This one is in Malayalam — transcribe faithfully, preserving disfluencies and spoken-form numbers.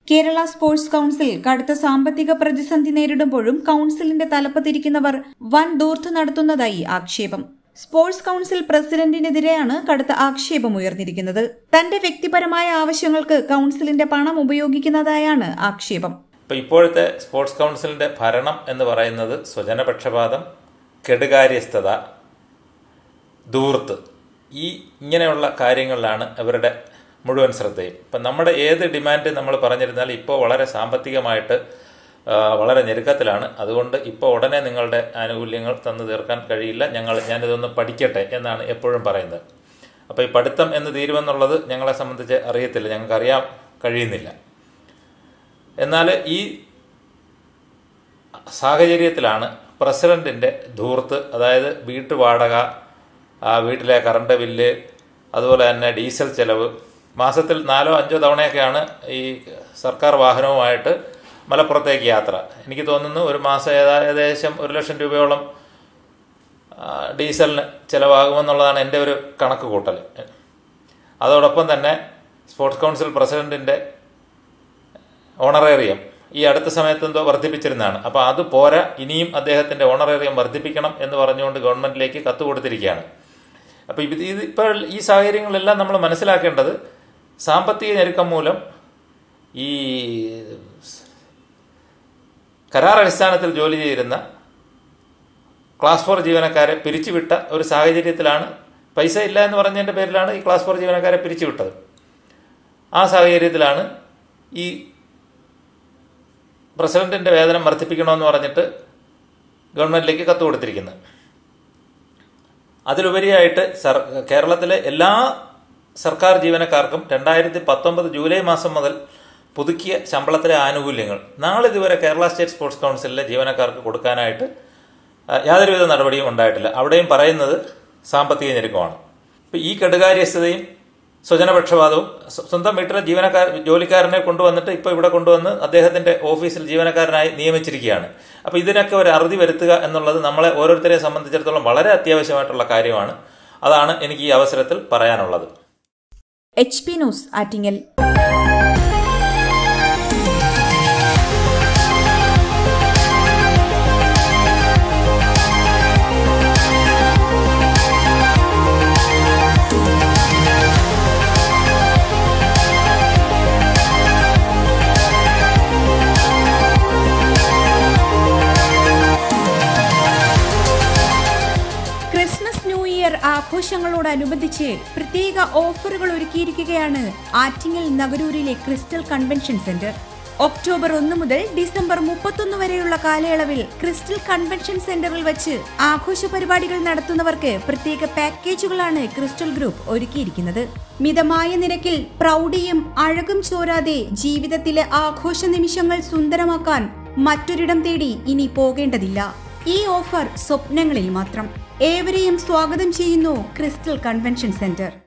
കേരള സ്പോർട്സ് കൌൺസിൽ കടുത്ത സാമ്പത്തിക പ്രതിസന്ധി നേരിടുമ്പോഴും കൌൺസിലിന്റെ തലപ്പത്തിരിക്കുന്നവർ വൻ ധൂർത്ത് നടത്തുന്നതായി ആക്ഷേപം. സ്പോർട്സ് കൌൺസിൽ പ്രസിഡന്റിനെതിരെയാണ് കടുത്ത ആക്ഷേപം ഉയർന്നിരിക്കുന്നത്. തന്റെ വ്യക്തിപരമായ ആവശ്യങ്ങൾക്ക് കൌൺസിലിന്റെ പണം ഉപയോഗിക്കുന്നതായാണ് ആക്ഷേപം. ഇപ്പോഴത്തെ സ്പോർട്സ് കൌൺസിലിന്റെ ഭരണം എന്ന് പറയുന്നത് സ്വജനപക്ഷപാതം, കെടുകാര്യസ്ഥത, ധൂർത്ത്, ഈ ഇങ്ങനെയുള്ള കാര്യങ്ങളിലാണ് അവരുടെ മുഴുവൻ ശ്രദ്ധയും. ഇപ്പം നമ്മുടെ ഏത് ഡിമാൻഡ് നമ്മൾ പറഞ്ഞിരുന്നാൽ ഇപ്പോൾ വളരെ സാമ്പത്തികമായിട്ട് വളരെ ഞെരുക്കത്തിലാണ്. അതുകൊണ്ട് ഇപ്പോൾ ഉടനെ നിങ്ങളുടെ ആനുകൂല്യങ്ങൾ തന്നു തീർക്കാൻ കഴിയില്ല, ഞങ്ങൾ ഞാനിതൊന്ന് പഠിക്കട്ടെ എന്നാണ് എപ്പോഴും പറയുന്നത്. അപ്പോൾ ഈ പഠിത്തം എന്ന് തീരുമെന്നുള്ളത് ഞങ്ങളെ സംബന്ധിച്ച് അറിയത്തില്ല, ഞങ്ങൾക്കറിയാൻ കഴിയുന്നില്ല. എന്നാൽ ഈ സാഹചര്യത്തിലാണ് പ്രസിഡന്റിൻ്റെ ധൂർത്ത്, അതായത് വീട്ടുവാടക, വീട്ടിലെ കറണ്ട് ബില്ല്, അതുപോലെ തന്നെ ഡീസൽ ചെലവ്, മാസത്തിൽ നാലോ അഞ്ചോ തവണയൊക്കെയാണ് ഈ സർക്കാർ വാഹനവുമായിട്ട് മലപ്പുറത്തേക്ക് യാത്ര. എനിക്ക് തോന്നുന്നു ഒരു മാസം ഏകദേശം ഒരു ലക്ഷം രൂപയോളം ഡീസലിന് ചിലവാകുമെന്നുള്ളതാണ് എൻ്റെ ഒരു കണക്ക് കൂട്ടൽ. അതോടൊപ്പം തന്നെ സ്പോർട്സ് കൗൺസിൽ പ്രസിഡന്റിൻ്റെ ഓണറേറിയം ഈ അടുത്ത സമയത്ത് എന്തോ വർദ്ധിപ്പിച്ചിരുന്നതാണ്. അപ്പോൾ അത് പോരാ, ഇനിയും അദ്ദേഹത്തിൻ്റെ ഓണറേറിയം വർദ്ധിപ്പിക്കണം എന്ന് പറഞ്ഞുകൊണ്ട് ഗവൺമെൻറ്റിലേക്ക് കത്ത് കൊടുത്തിരിക്കുകയാണ്. അപ്പോൾ ഇത് ഇത് ഇപ്പോൾ ഈ സാഹചര്യങ്ങളെല്ലാം നമ്മൾ മനസ്സിലാക്കേണ്ടത് സാമ്പത്തിക ഞെരുക്കം മൂലം ഈ കരാർ അടിസ്ഥാനത്തിൽ ജോലി ചെയ്തിരുന്ന ക്ലാസ് ഫോർ ജീവനക്കാരെ പിരിച്ചുവിട്ട ഒരു സാഹചര്യത്തിലാണ്. പൈസ ഇല്ല എന്ന് പറഞ്ഞതിൻ്റെ പേരിലാണ് ഈ ക്ലാസ് ഫോർ ജീവനക്കാരെ പിരിച്ചുവിട്ടത്. ആ സാഹചര്യത്തിലാണ് ഈ പ്രസിഡന്റിൻ്റെ വേതനം വർദ്ധിപ്പിക്കണമെന്ന് പറഞ്ഞിട്ട് ഗവൺമെൻറ്റിലേക്ക് കത്ത് കൊടുത്തിരിക്കുന്നത്. അതിലുപരിയായിട്ട് സർ കേരളത്തിലെ എല്ലാ സർക്കാർ ജീവനക്കാർക്കും രണ്ടായിരത്തി പത്തൊമ്പത് ജൂലൈ മാസം മുതൽ പുതുക്കിയ ശമ്പളത്തിലെ ആനുകൂല്യങ്ങൾ നാളിതുവരെ കേരള സ്റ്റേറ്റ് സ്പോർട്സ് കൗൺസിലിലെ ജീവനക്കാർക്ക് കൊടുക്കാനായിട്ട് യാതൊരുവിധ നടപടിയും ഉണ്ടായിട്ടില്ല. അവിടെയും പറയുന്നത് സാമ്പത്തിക ഞെരുക്കമാണ്. ഇപ്പം ഈ കെടുകാര്യസ്ഥതയും സ്വജനപക്ഷപാതവും സ്വന്തം വീട്ടിലെ ജീവനക്കാർ ജോലിക്കാരനെ കൊണ്ടുവന്നിട്ട് ഇപ്പോൾ ഇവിടെ കൊണ്ടുവന്ന് അദ്ദേഹത്തിൻ്റെ ഓഫീസിൽ ജീവനക്കാരനായി നിയമിച്ചിരിക്കുകയാണ്. അപ്പോൾ ഇതിനൊക്കെ ഒരു അറുതി വരുത്തുക എന്നുള്ളത് നമ്മളെ ഓരോരുത്തരെയും സംബന്ധിച്ചിടത്തോളം വളരെ അത്യാവശ്യമായിട്ടുള്ള കാര്യമാണ്. അതാണ് എനിക്ക് ഈ അവസരത്തിൽ പറയാനുള്ളത്. H P news Attingal. Christmas New Year ആഘോഷങ്ങളോടനുബന്ധിച്ച് പ്രത്യേക ഓഫറുകൾ ഒരുക്കിയിരിക്കുകയാണ് ആറ്റിങ്ങൽ നഗരൂരിലെ ക്രിസ്റ്റൽ കൺവെൻഷൻ സെന്റർ. ഒക്ടോബർ ഒന്ന് മുതൽ ഡിസംബർ മുപ്പത്തൊന്ന് വരെയുള്ള കാലയളവിൽ ക്രിസ്റ്റൽ കൺവെൻഷൻ സെന്ററിൽ വെച്ച് ആഘോഷ പരിപാടികൾ നടത്തുന്നവർക്ക് പ്രത്യേക പാക്കേജുകളാണ് ക്രിസ്റ്റൽ ഗ്രൂപ്പ് ഒരുക്കിയിരിക്കുന്നത്. മിതമായ നിരക്കിൽ പ്രൗഢിയും അഴകും ചോരാതെ ജീവിതത്തിലെ ആഘോഷ നിമിഷങ്ങൾ സുന്ദരമാക്കാൻ മറ്റൊരിടം തേടി ഇനി പോകേണ്ടതില്ല. ഈ ഓഫർ സ്വപ്നങ്ങളിൽ മാത്രം. ഏവരെയും സ്വാഗതം ചെയ്യുന്നു ക്രിസ്റ്റൽ കൺവെൻഷൻ സെന്റർ.